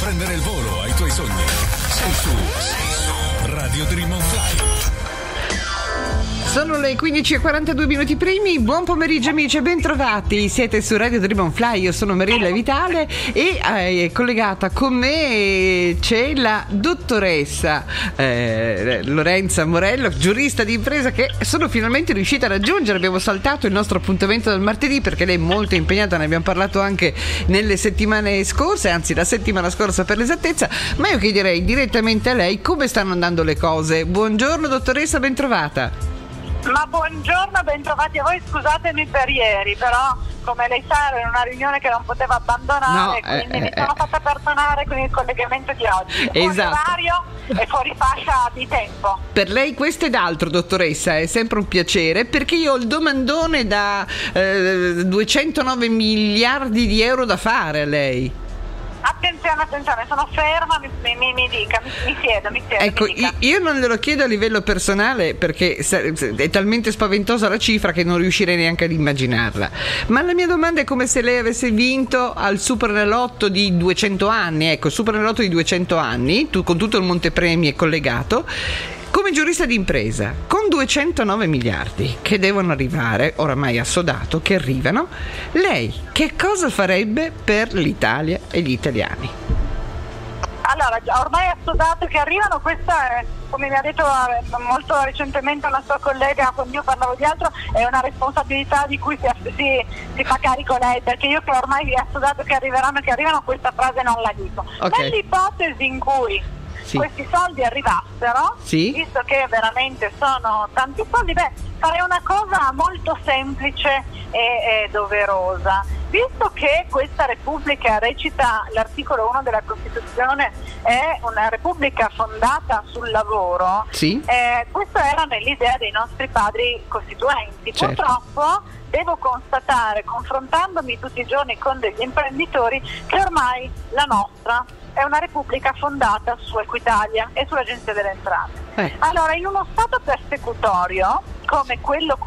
prendere il volo ai tuoi sogni. Sei su Radio Dream on Fly. Sono le 15:42 minuti primi. Buon pomeriggio amici e bentrovati. Siete su Radio Dream on Fly. Io sono Mariella Vitale e collegata con me c'è la dottoressa Lorenza Morello, giurista di impresa, che sono finalmente riuscita a raggiungere. Abbiamo saltato il nostro appuntamento del martedì perché lei è molto impegnata, ne abbiamo parlato anche nelle settimane scorse, anzi la settimana scorsa per l'esattezza, ma io chiederei direttamente a lei come stanno andando le cose. Buongiorno dottoressa, bentrovata. Ma buongiorno, bentrovati a voi, scusatemi per ieri, però come lei sa ero in una riunione che non poteva abbandonare, quindi mi sono fatta perdonare con il collegamento di oggi. Esatto. Fuori orario e fuori fascia di tempo. Per lei questo ed altro, dottoressa, è sempre un piacere, perché io ho il domandone da 209 miliardi di euro da fare a lei. Attenzione, sono ferma, mi dica, mi siedo. Ecco, mi dica. io non glielo chiedo a livello personale perché è talmente spaventosa la cifra che non riuscirei neanche ad immaginarla, ma la mia domanda è come se lei avesse vinto al Superenalotto di 200 anni, ecco, Superenalotto di 200 anni, con tutto il montepremi è collegato. Come giurista d'impresa, con 209 miliardi che devono arrivare, oramai assodato, che arrivano, lei che cosa farebbe per l'Italia e gli italiani? Allora, ormai assodato che arrivano, questa è, come mi ha detto molto recentemente una sua collega quando io parlavo di altro, è una responsabilità di cui si fa carico lei, perché io che ormai è assodato che arriveranno, questa frase non la dico. Okay. Nell'ipotesi in cui questi soldi arrivassero, visto che veramente sono tanti soldi, farei una cosa molto semplice e doverosa. Visto che questa Repubblica, recita l'articolo 1 della Costituzione, è una Repubblica fondata sul lavoro, questo era nell'idea dei nostri padri costituenti. Certo. Purtroppo devo constatare, confrontandomi tutti i giorni con degli imprenditori, che ormai la nostra è una Repubblica fondata su Equitalia e sull'Agenzia delle Entrate. Allora, in uno Stato persecutorio come quello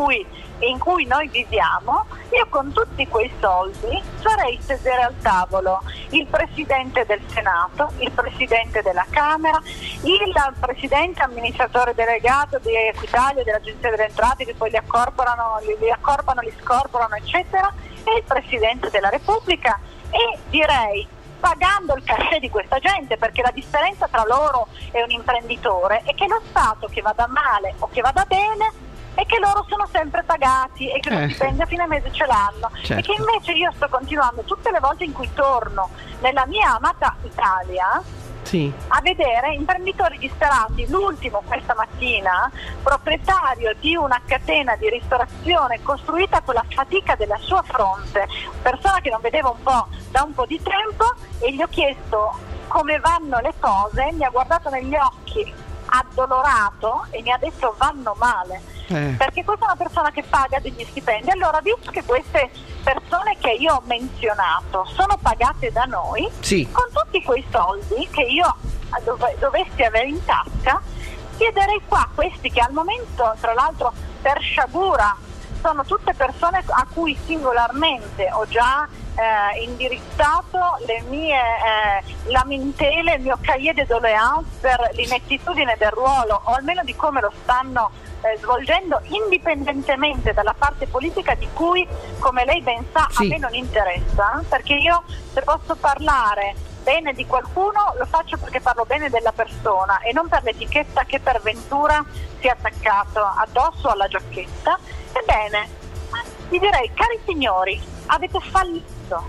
in cui noi viviamo, io con tutti quei soldi farei sedere al tavolo il Presidente del Senato, il Presidente della Camera, il Presidente amministratore delegato di Equitalia, dell'Agenzia delle Entrate, che poi li accorporano, li scorporano, eccetera, e il Presidente della Repubblica, e direi, pagando il cachet di questa gente, perché la differenza tra loro e un imprenditore è che lo Stato, che vada male o che vada bene, è che loro sono sempre pagati e che lo stipendio a fine mese ce l'hanno. Certo. E che invece io sto continuando tutte le volte in cui torno nella mia amata Italia a vedere imprenditori disperati. L'ultimo questa mattina, proprietario di una catena di ristorazione costruita con la fatica della sua fronte, persona che non vedevo da un po' di tempo, e gli ho chiesto come vanno le cose, mi ha guardato negli occhi addolorato e mi ha detto vanno male. Perché questa è una persona che paga degli stipendi. Allora, visto che queste persone che io ho menzionato sono pagate da noi, con tutti quei soldi che io dovessi avere in tasca, chiederei qua a questi che al momento, tra l'altro per sciagura, sono tutte persone a cui singolarmente ho già indirizzato le mie lamentele, il mio cahier de doléances per l'inettitudine del ruolo, o almeno di come lo stanno svolgendo, indipendentemente dalla parte politica di cui, come lei ben sa, a me non interessa, perché io, se posso parlare bene di qualcuno, lo faccio perché parlo bene della persona e non per l'etichetta che per ventura si è attaccato addosso alla giacchetta. Ebbene, vi direi, cari signori, avete fallito.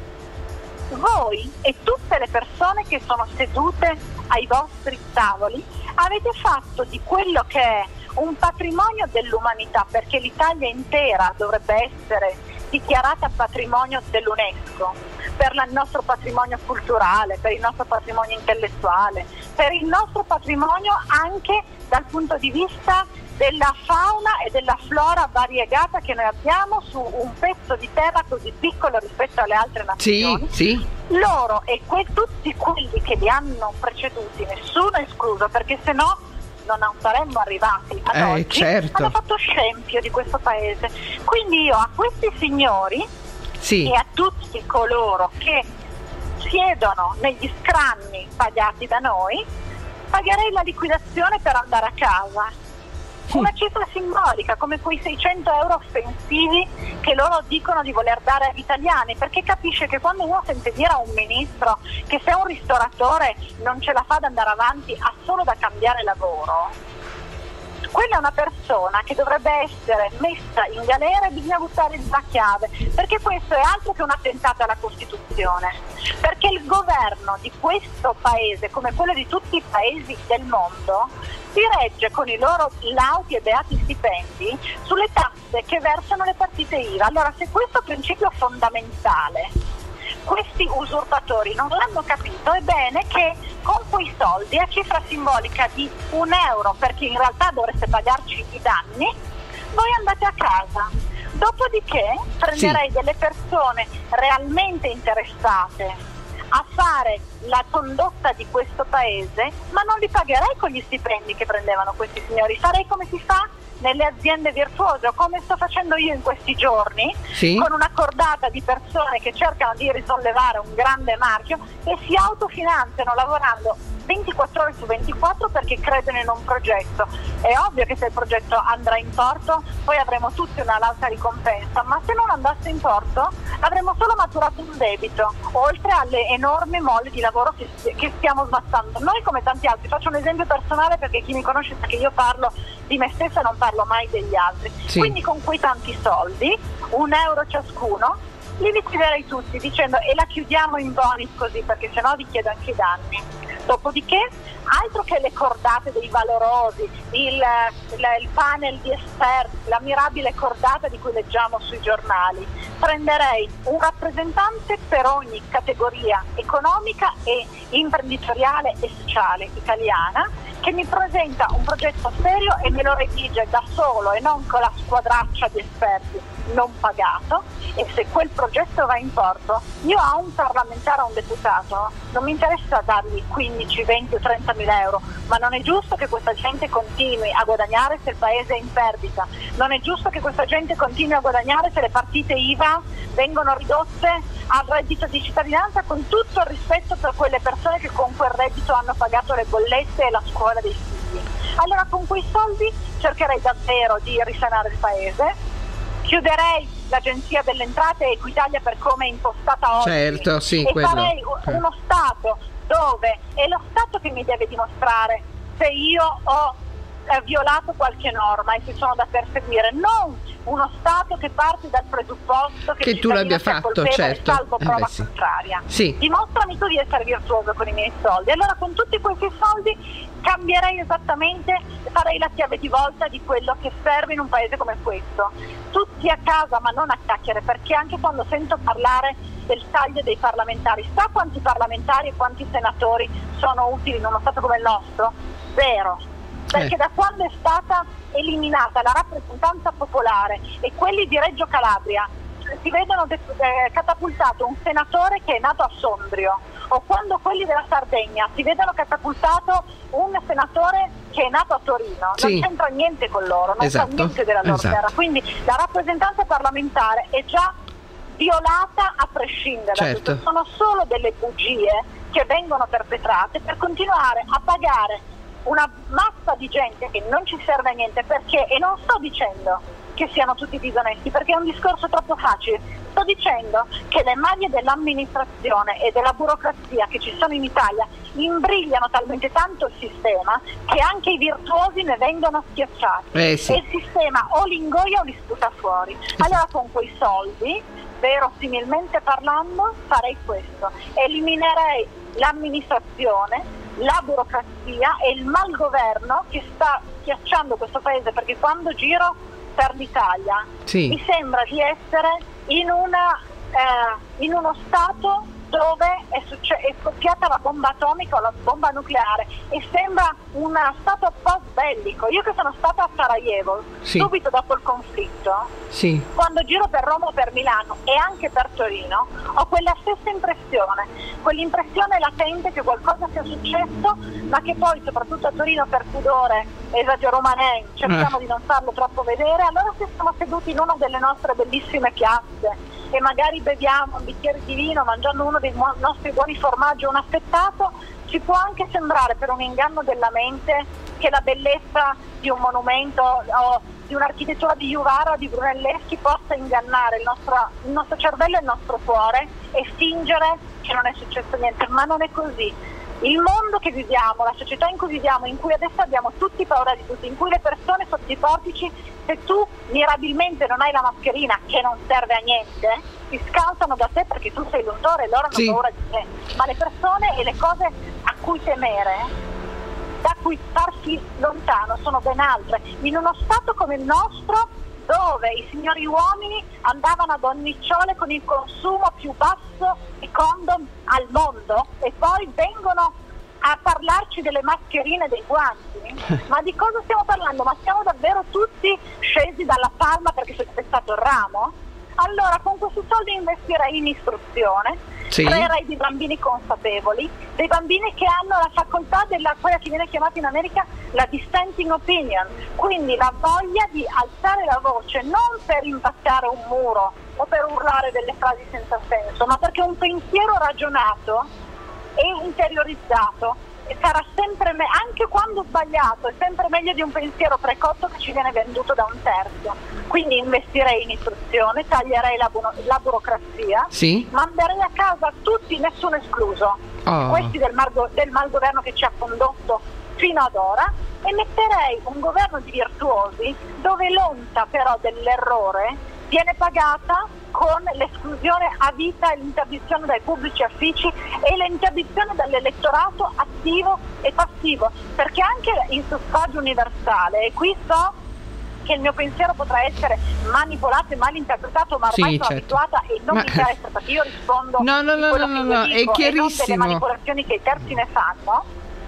Voi e tutte le persone che sono sedute ai vostri tavoli avete fatto di quello che è un patrimonio dell'umanità, perché l'Italia intera dovrebbe essere dichiarata patrimonio dell'UNESCO, per il nostro patrimonio culturale, per il nostro patrimonio intellettuale, per il nostro patrimonio anche dal punto di vista della fauna e della flora variegata che noi abbiamo su un pezzo di terra così piccolo rispetto alle altre nazioni. Loro e tutti quelli che li hanno preceduti, nessuno escluso, perché se no non saremmo arrivati ad oggi, hanno fatto scempio di questo paese. Quindi io a questi signori e a tutti coloro che siedono negli scranni pagati da noi, pagherei la liquidazione per andare a casa. Una cifra simbolica, come quei 600 euro offensivi che loro dicono di voler dare agli italiani, perché capisce che quando uno sente dire a un ministro che se un ristoratore non ce la fa ad andare avanti ha solo da cambiare lavoro, quella è una persona che dovrebbe essere messa in galera e bisogna buttare la chiave, perché questo è altro che un attentato alla Costituzione, perché il governo di questo paese, come quello di tutti i paesi del mondo, si regge con i loro lauti e beati stipendi sulle tasse che versano le partite IVA. Allora, se questo principio fondamentale questi usurpatori non l'hanno capito, è bene che con quei soldi, a cifra simbolica di €1 perché in realtà dovreste pagarci i danni, voi andate a casa. Dopodiché prenderei delle persone realmente interessate a fare la condotta di questo paese, ma non li pagherei con gli stipendi che prendevano questi signori, farei come si fa nelle aziende virtuose, come sto facendo io in questi giorni, con una cordata di persone che cercano di risollevare un grande marchio e si autofinanziano lavorando 24 ore su 24 perché credono in un progetto. È ovvio che se il progetto andrà in porto poi avremo tutti una alta ricompensa, ma se non andasse in porto avremo solo maturato un debito, oltre alle enormi mole di lavoro che stiamo smazzando. Noi come tanti altri, faccio un esempio personale perché chi mi conosce sa che io parlo di me stessa e non parlo mai degli altri. Quindi con quei tanti soldi, €1 ciascuno, li liquiderei tutti dicendo e la chiudiamo in bonus così perché sennò vi chiedo anche i danni. Dopodiché, altro che le cordate dei valorosi, il panel di esperti, la mirabile cordata di cui leggiamo sui giornali, prenderei un rappresentante per ogni categoria economica e imprenditoriale e sociale italiana che mi presenta un progetto serio e me lo redige da solo e non con la squadraccia di esperti non pagato, e se quel progetto va in porto, io a un parlamentare, a un deputato, non mi interessa dargli 15, 20 o 30 mila euro, ma non è giusto che questa gente continui a guadagnare se il paese è in perdita, non è giusto che questa gente continui a guadagnare se le partite IVA vengono ridotte al reddito di cittadinanza, con tutto il rispetto per quelle persone che con quel reddito hanno pagato le bollette e la scuola dei figli. Allora con quei soldi cercherei davvero di risanare il paese, chiuderei l'Agenzia delle Entrate e Equitalia per come è impostata oggi, e farei uno Stato dove è lo Stato che mi deve dimostrare se io ho violato qualche norma e se sono da perseguire, non uno Stato che parte dal presupposto che tu l'abbia fatto, salvo prova contraria. Dimostrami tu di essere virtuoso con i miei soldi. Allora con tutti questi soldi cambierei esattamente, farei la chiave di volta di quello che serve in un paese come questo. Tutti a casa, ma non a chiacchiere, perché anche quando sento parlare del taglio dei parlamentari, sa quanti parlamentari e quanti senatori sono utili in uno Stato come il nostro? Zero. Perché da quando è stata eliminata la rappresentanza popolare e quelli di Reggio Calabria si vedono catapultato un senatore che è nato a Sondrio, o quando quelli della Sardegna si vedono catapultato un senatore che è nato a Torino, non c'entra niente con loro, non sa niente della loro terra, quindi la rappresentanza parlamentare è già violata a prescindere da tutto. Sono solo delle bugie che vengono perpetrate per continuare a pagare una massa di gente che non ci serve a niente, perché, e non sto dicendo che siano tutti disonesti perché è un discorso troppo facile, sto dicendo che le maglie dell'amministrazione e della burocrazia che ci sono in Italia imbrigliano talmente tanto il sistema che anche i virtuosi ne vengono schiacciati e il sistema o li ingoia o li sputa fuori. Allora con quei soldi, verosimilmente parlando, farei questo: eliminerei l'amministrazione, la burocrazia e il malgoverno che sta schiacciando questo paese, perché quando giro per l'Italia mi sembra di essere in uno stato dove è scoppiata la bomba atomica o la bomba nucleare e sembra uno stato post bellico. Io che sono stata a Sarajevo subito dopo il conflitto, quando giro per Roma o per Milano e anche per Torino, ho quella stessa impressione, quell'impressione latente che qualcosa sia successo, ma che poi soprattutto a Torino per pudore, esagero romanè, cerchiamo di non farlo troppo vedere. Allora se siamo seduti in una delle nostre bellissime piazze e magari beviamo un bicchiere di vino mangiando uno dei nostri buoni formaggi o un affettato, ci può anche sembrare per un inganno della mente che la bellezza di un monumento o di un'architettura di Juvara o di Brunelleschi possa ingannare il nostro cervello e il nostro cuore e fingere che non è successo niente, ma non è così. Il mondo che viviamo, la società in cui viviamo, in cui adesso abbiamo tutti paura di tutti, in cui le persone sotto i portici, se tu mirabilmente non hai la mascherina che non serve a niente, si scalzano da te perché tu sei l'untore e loro hanno paura di te. Ma le persone e le cose a cui temere, da cui starsi lontano, sono ben altre. In uno stato come il nostro, dove i signori uomini andavano a donnicciole con il consumo più basso di condom al mondo e poi vengono a parlarci delle mascherine e dei guanti, ma di cosa stiamo parlando? Ma siamo davvero tutti scesi dalla palma perché c'è stato il ramo? Allora con questi soldi investirei in istruzione, creerei dei bambini consapevoli, dei bambini che hanno la facoltà della quella che viene chiamata in America la dissenting opinion, quindi la voglia di alzare la voce non per impattare un muro o per urlare delle frasi senza senso, ma perché un pensiero ragionato e interiorizzato sarà sempre anche quando sbagliato, è sempre meglio di un pensiero precotto che ci viene venduto da un terzo. Quindi investirei in istruzione, taglierei la burocrazia, manderei a casa tutti, nessuno escluso, questi del malgoverno che ci ha condotto fino ad ora, e metterei un governo di virtuosi dove l'onta però dell'errore viene pagata con l'esclusione a vita e l'interdizione dai pubblici uffici e l'interdizione dall'elettorato attivo e passivo, perché anche il suffragio universale, e qui so che il mio pensiero potrà essere manipolato e malinterpretato, ma ormai sono abituata e non mi interessa, perché io rispondo di quello che io dico è chiarissimo. E non delle manipolazioni che i terzi ne fanno.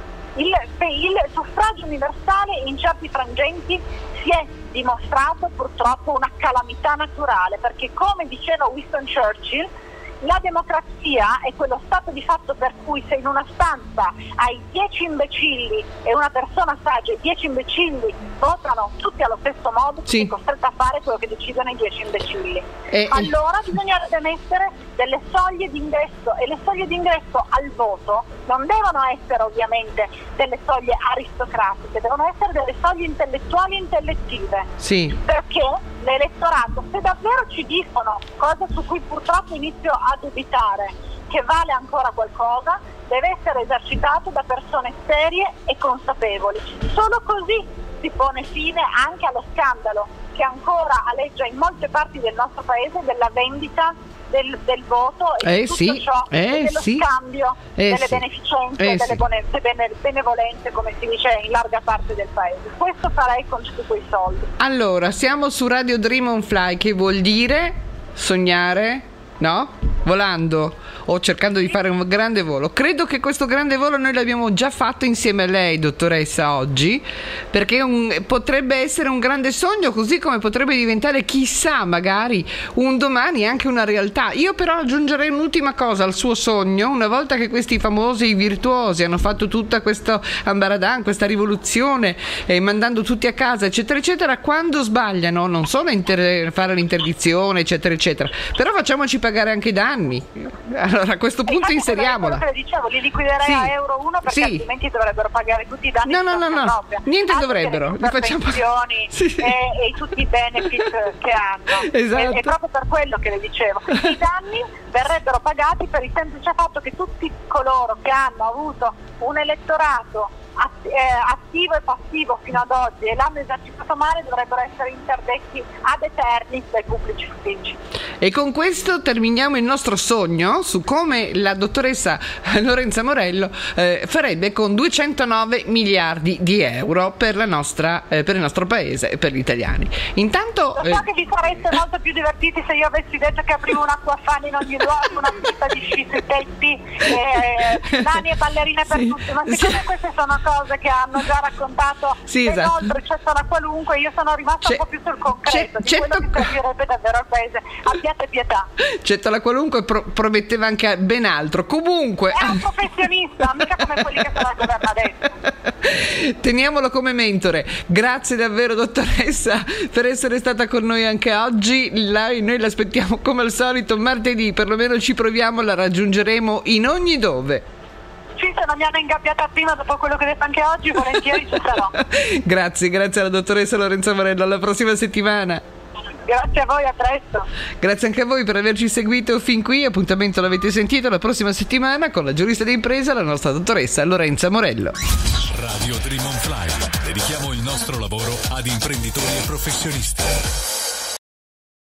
Il suffragio universale in certi frangenti si è dimostrato purtroppo una calamità naturale, perché come diceva Winston Churchill, la democrazia è quello stato di fatto per cui se in una stanza hai 10 imbecilli e una persona saggia e 10 imbecilli votano tutti allo stesso modo, sei costretto a fare quello che decidono i 10 imbecilli. Allora bisognerebbe mettere delle soglie d'ingresso, e le soglie d'ingresso al voto non devono essere ovviamente delle soglie aristocratiche, devono essere delle soglie intellettuali e intellettive, perché l'elettorato, se davvero ci dicono, cosa su cui purtroppo inizio a dubitare, che vale ancora qualcosa, deve essere esercitato da persone serie e consapevoli. Solo così si pone fine anche allo scandalo che ancora aleggia in molte parti del nostro paese della vendita del voto e tutto ciò, dello scambio delle beneficenze, delle benevolenze, come si dice in larga parte del paese. Questo farei con tutti quei soldi. Allora, siamo su Radio Dream on Fly, che vuol dire sognare, no? Volando o cercando di fare un grande volo. Credo che questo grande volo noi l'abbiamo già fatto insieme a lei, dottoressa, oggi, perché potrebbe essere un grande sogno, così come potrebbe diventare, chissà, magari un domani anche una realtà. Io però aggiungerei un'ultima cosa al suo sogno. Una volta che questi famosi virtuosi hanno fatto tutta questo ambaradan, questa rivoluzione, mandando tutti a casa eccetera eccetera, quando sbagliano non solo fare l'interdizione eccetera eccetera, però facciamoci pagare anche i danni. Allora a questo punto inseriamola. Quello che dicevo, li liquiderei a euro 1 perché altrimenti dovrebbero pagare tutti i danni. No, niente dovrebbero. Li facciamo e tutti i benefit che hanno. Esatto. È proprio per quello che le dicevo. I danni verrebbero pagati per il semplice fatto che tutti coloro che hanno avuto un elettorato attivo e passivo fino ad oggi e l'hanno esercitato male dovrebbero essere interdetti ad eternis dai pubblici uffici. E con questo terminiamo il nostro sogno su come la dottoressa Lorenza Morello farebbe con 209 miliardi di euro per il nostro paese e per gli italiani. Intanto lo so che vi sareste molto più divertiti se io avessi detto che aprivo un acquafani in ogni luogo, una pista di sci sui tetti, nani e ballerine per tutti, ma siccome queste sono cose che hanno già raccontato inoltre, c'è la qualunque, io sono rimasta un po' più sul concreto di quello che servirebbe davvero al paese. Abbiate pietà. Certo, la qualunque prometteva anche ben altro. Comunque è un professionista, mica come quelli che sono al governo adesso. Teniamolo come mentore. Grazie davvero, dottoressa, per essere stata con noi anche oggi. Noi l'aspettiamo come al solito martedì, perlomeno ci proviamo, la raggiungeremo in ogni dove. Sì, se non mi hanno ingabbiata prima, dopo quello che ho detto anche oggi, volentieri ci sarò. Grazie alla dottoressa Lorenza Morello, alla prossima settimana. Grazie a voi, a presto. Grazie anche a voi per averci seguito fin qui. Appuntamento l'avete sentito la prossima settimana con la giurista d'impresa, la nostra dottoressa Lorenza Morello. Radio Dream on Fly. Dedichiamo il nostro lavoro ad imprenditori e professionisti.